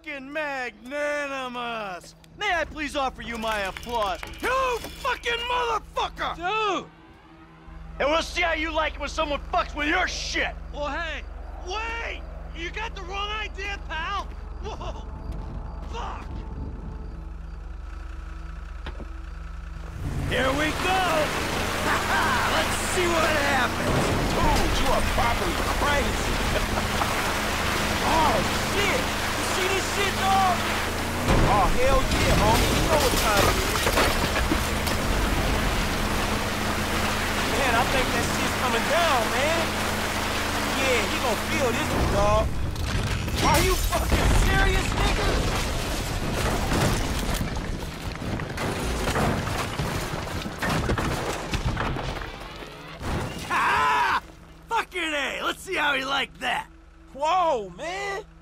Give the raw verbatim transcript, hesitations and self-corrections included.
fucking magnanimous! May I please offer you my applause? You fucking motherfucker! Dude! And we'll see how you like it when someone fucks with your shit! Well, hey, wait! You got the wrong idea, pal! Whoa! Fuck! Here we go! Let's see what happens! Dude, you are properly crazy. Oh, shit! You see this shit, dog? Oh, hell yeah, homie. You know what time it is. Man, I think that shit's coming down, man. Yeah, he gonna feel this one, dog. Are you fucking serious, nigga? Ah! Fucking A! Let's see how he liked that. Whoa, man.